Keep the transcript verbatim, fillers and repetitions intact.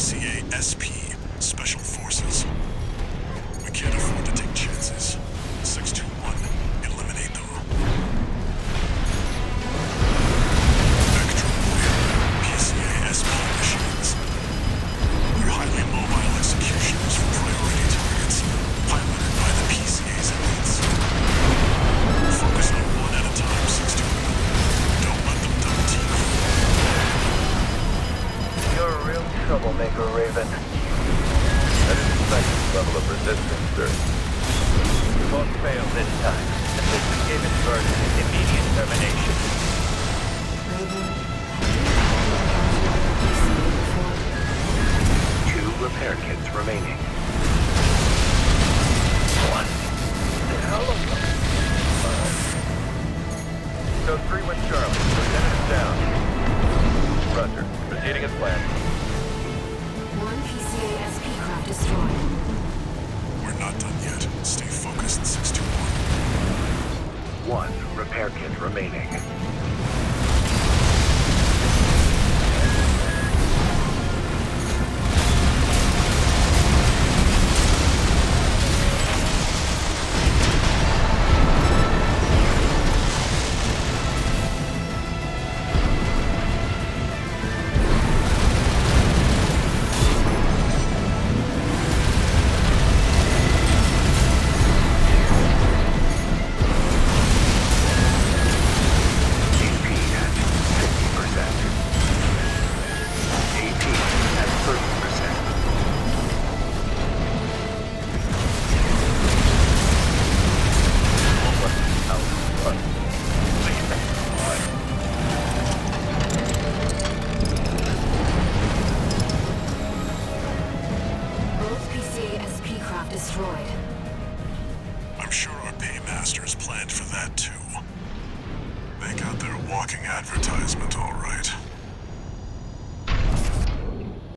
C A S P, Special Forces. We can't afford to take chances. six two one, eliminate them. Vector Warrior, P C A S P machines. They're highly mobile executioners for priority targets, piloted by the P C A's elites. Focus on one at a time, six two one. Don't let them double team you. You're a real troublemaker, Raven. I didn't expect this level of resistance, sir. You won't fail this time. The system gave its verdict immediate termination. Raven, Two repair kits remaining. One. The hell of So three with Charlie. Lieutenant is down. Roger. Proceeding as planned. one P C A S P craft destroyed. We're not done yet. Stay focused, six two one. One repair kit remaining. Destroyed. I'm sure our paymasters planned for that too. They got their walking advertisement all right.